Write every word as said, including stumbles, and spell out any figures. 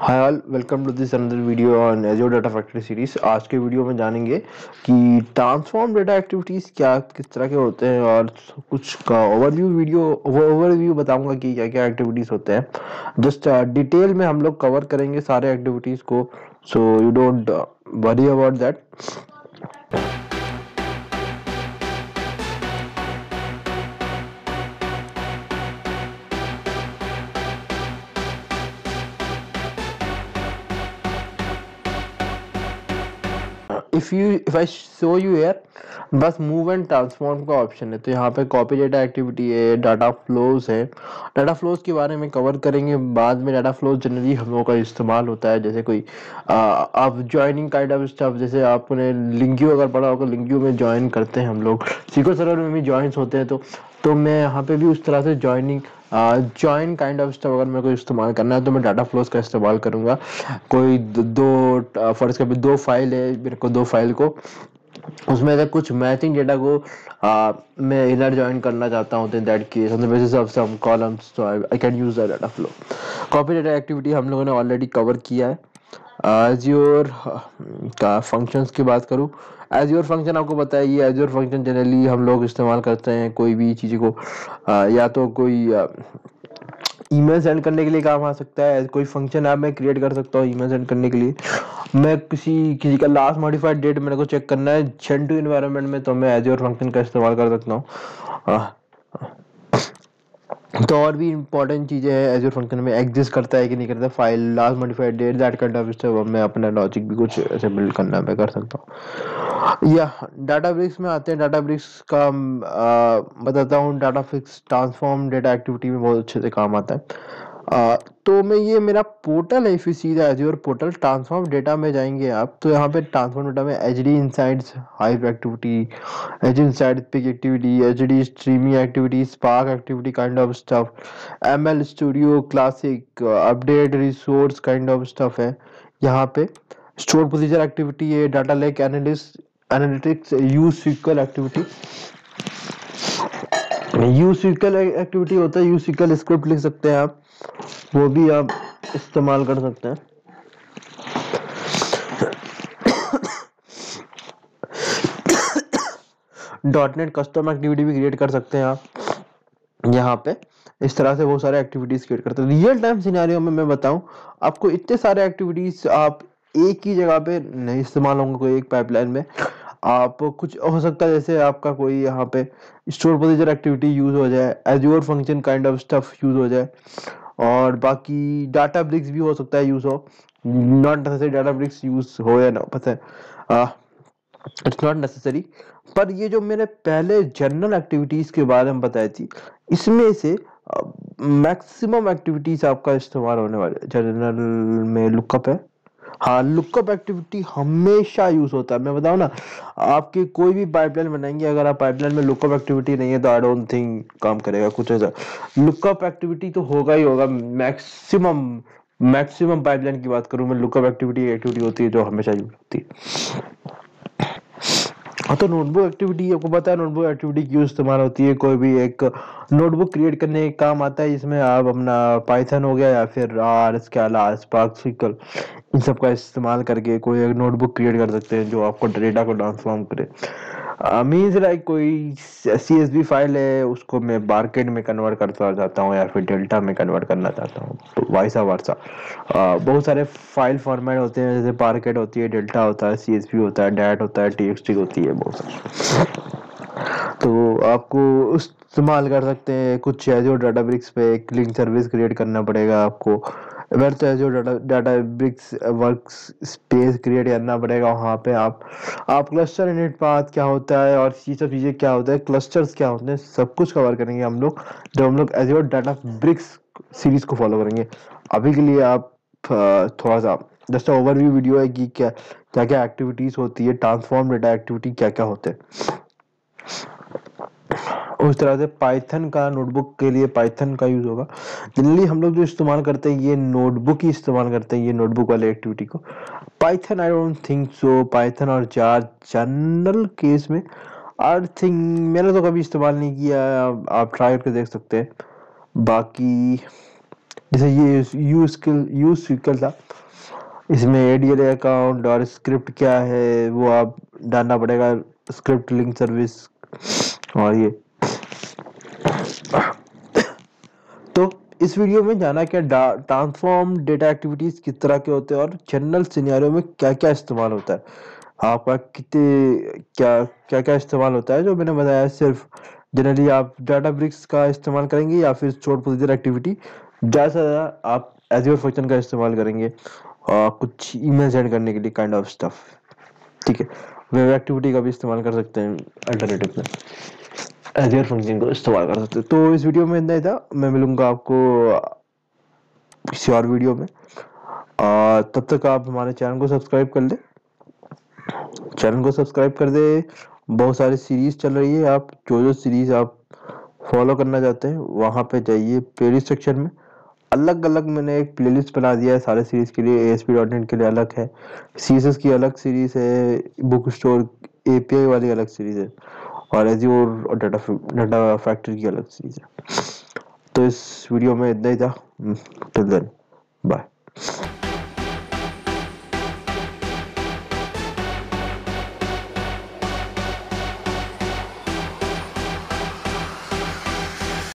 Hi all, welcome to this another video on Azure data factory series. आज के video में जानेंगे कि ट्रांसफॉर्म डाटा एक्टिविटीज़ क्या किस तरह के होते हैं और कुछ का ओवरव्यू वीडियो ओवरव्यू बताऊंगा कि क्या क्या एक्टिविटीज़ होते हैं। जस्ट डिटेल में हम लोग कवर करेंगे सारे एक्टिविटीज़ को, so you don't worry about that. If you if I show you here, बस मूव एंड ट्रांसफॉर्म का ऑप्शन है, तो यहाँ पे कॉपी डेटा एक्टिविटी है, डाटा फ्लोज है। डाटा फ्लोज के बारे में कवर करेंगे बाद में। डाटा फ्लोज जनरली हम लोगों का इस्तेमाल होता है जैसे कोई आ, आप ज्वाइनिंग काइंड ऑफ स्टफ, जैसे आपने लिंक्यू अगर पढ़ा होगा, लिंक्यू में ज्वाइन करते हैं हम लोग, सीक्वल सर्वर में भी ज्वाइंस होते हैं। तो तो मैं यहाँ पे भी उस तरह से joining join kind of stuff अगर मेरे को इस्तेमाल करना है तो मैं डाटा फ्लोज का इस्तेमाल करूँगा। कोई दो फर्ज का भी दो फाइल है मेरे को, दो फाइल को उसमें से कुछ मैचिंग डेटा को आ, मैं इनर ज्वाइन करना चाहता हूँ, तो in that case on the basis of some columns, so I can use the data flow. Copy data activity हम लोगों ने ऑलरेडी कवर किया है। एज्योर का फंक्शंस की बात करूँ, एज्योर फंक्शन आपको पता है, ये एज्योर फंक्शन जनरली हम लोग इस्तेमाल करते हैं कोई भी चीज़ को आ, या तो कोई ईमेल सेंड करने के लिए काम आ सकता है। कोई फंक्शन ऐप मैं क्रिएट कर सकता हूँ ईमेल सेंड करने के लिए। मैं किसी किसी का लास्ट मॉडिफाइड डेट मेरे को चेक करना है शेन टू इन्वायरमेंट में, तो मैं एज्योर फंक्शन का इस्तेमाल कर सकता हूँ। तो और भी इंपॉर्टेंट चीज़ें हैं एज्योर फंक्शन में, एग्जिस्ट करता है कि नहीं करता, file last modified date that kind of stuff. मैं अपना लॉजिक भी कुछ ऐसे बिल्ड करना मैं कर सकता हूँ। या डाटाब्रिक्स में आते हैं। डाटाब्रिक्स का आ, बताता हूँ। डाटाब्रिक्स ट्रांसफॉर्म डेटा एक्टिविटी में बहुत अच्छे से काम आता है। आ, तो मैं ये मेरा पोर्टल है, if you see the Azure portal, transform data में जाएंगे आप तो यहाँ पे ट्रांसफॉर्म डेटा में H D insights hive activity, H D insight pig activity, H D streaming activity, spark activity kind of stuff, M L studio classic update resource kind of stuff है यहाँ पे। स्टोर प्रोसीजर एक्टिविटी है, data lake analyst analytics, use SQL activity. Use SQL activity होता है, use sequel script लिख सकते हैं आप, वो भी आप इस्तेमाल कर सकते हैं। डॉट नेट कस्टम एक्टिविटी भी क्रिएट कर सकते हैं आप यहाँ पे। इस तरह से बहुत सारे एक्टिविटीज क्रिएट करते हैं। रियल टाइम सिनेरियो में मैं बताऊं आपको, इतने सारे एक्टिविटीज आप एक ही जगह पे नहीं इस्तेमाल होंगे कोई एक पाइपलाइन में। आप कुछ हो सकता है जैसे आपका कोई यहाँ पे स्टोर प्रोसीजर एक्टिविटी यूज हो जाए, Azure function kind of stuff use हो जाए, और बाकी डाटा ब्रिक्स भी हो सकता है यूज हो। Not necessary Databricks use हो या ना, पता है, इट्स नॉट नेसेसरी। पर ये जो मैंने पहले जनरल एक्टिविटीज के बारे में बताई थी, इसमें से मैक्सिमम एक्टिविटीज आपका इस्तेमाल होने वाले। जनरल में लुकअप है, हाँ लुकअप एक्टिविटी हमेशा यूज होता है। मैं बताऊँ ना, आपकी कोई भी पाइपलाइन बनाएंगे, अगर आप पाइपलाइन में लुकअप एक्टिविटी नहीं है तो आई डोंट थिंक काम करेगा कुछ ऐसा। लुकअप एक्टिविटी तो होगा ही होगा मैक्सिमम। मैक्सिमम पाइपलाइन की बात करूं मैं, लुकअप एक्टिविटी एक्टिविटी होती है जो हमेशा यूज होती है। हाँ, तो नोटबुक एक्टिविटी आपको पता है, नोटबुक एक्टिविटी क्यों इस्तेमाल होती है। कोई भी एक नोटबुक क्रिएट करने का काम आता है, जिसमें आप अपना पाइथन हो गया या फिर आर, स्केला, स्पार्क, सिक्वल, इन सब का इस्तेमाल करके कोई एक नोटबुक क्रिएट कर सकते हैं जो आपको डेटा को ट्रांसफॉर्म करे। मीन्स लाइक कोई सी एस वी फाइल है, उसको मैं बारकेड में कन्वर्ट करना चाहता हूँ या फिर डेल्टा में कन्वर्ट करना चाहता हूँ, तो वाइसा वर्सा। बहुत सारे फाइल फॉर्मेट होते हैं, जैसे बारकेड होती है, डेल्टा होता है, सी एस वी होता है, डैट होता है, टी एक्स टी होती है, बहुत सारे। तो आपको इस्तेमाल कर सकते हैं। कुछ एज़्योर डाटाब्रिक्स पे एक लिंक सर्विस क्रिएट करना पड़ेगा आपको, वेयर तो Azure data Databricks workspace create करना पड़ेगा। वहाँ पे आप आप क्लस्टर इनिट पाथ क्या होता है और ये सब चीज़ें क्या होता है, क्लस्टर्स क्या होते हैं, सब कुछ कवर करेंगे हम लोग जब हम लोग एज़्योर डाटाब्रिक्स सीरीज को फॉलो करेंगे। अभी के लिए आप थोड़ा सा जस्ट ओवरव्यू वीडियो है कि क्या क्या क्या एक्टिविटीज होती है, ट्रांसफॉर्म डेटा एक्टिविटी क्या क्या होते हैं। उस तरह से पाइथन का नोटबुक के लिए पाइथन का यूज होगा। जनरली हम लोग जो इस्तेमाल करते हैं ये नोटबुक ही इस्तेमाल करते हैं, ये नोटबुक वाले एक्टिविटी को। Python I don't think so, Python और जार जनरल केस में आई थिंक मैंने तो कभी इस्तेमाल नहीं किया है, आप ट्राई करके देख सकते हैं। बाकी जैसे ये यू स्किल यू स्किल था, इसमें एडीएल अकाउंट और स्क्रिप्ट क्या है वो आप डालना पड़ेगा, स्क्रिप्ट लिंक सर्विस। और ये तो इस वीडियो में जाना क्या ट्रांसफॉर्म डेटा एक्टिविटीज किस तरह के होते हैं और जनरल सिनेरियो में क्या क्या इस्तेमाल होता है, आपका कितने क्या क्या क्या इस्तेमाल होता है जो मैंने बताया। सिर्फ जनरली आप डाटा ब्रिक्स का इस्तेमाल करेंगे या फिर स्टोर प्रोसीजर एक्टिविटी, ज़्यादा से ज़्यादा आप एज़्योर फंक्शन का इस्तेमाल करेंगे और कुछ ईमेल सेंड करने के लिए काइंड ऑफ स्टफ। ठीक है, वेब एक्टिविटी का भी इस्तेमाल कर सकते हैं अल्टरनेटिव में, एज़्योर फंक्शन को इस्तेमाल कर सकते हैं। तो इस वीडियो में इतना ही था, मैं मिलूंगा आपको किसी और वीडियो में। आ, तब तक आप हमारे चैनल को सब्सक्राइब कर ले चैनल को सब्सक्राइब कर दे। बहुत सारी सीरीज चल रही है, आप जो जो सीरीज आप फॉलो करना चाहते हैं वहाँ पे जाइए, प्लेलिस्ट सेक्शन में अलग अलग मैंने एक प्लेलिस्ट बना दिया है सारे सीरीज के लिए। एएसपी डॉट नेट के लिए अलग है, सीएसएस की अलग सीरीज है, बुक स्टोर एपीआई वाली अलग सीरीज है, और एज्योर और डाटा डाटा फैक्ट्री की अलग सीरीज है। तो इस वीडियो में इतना ही था। Till then, bye.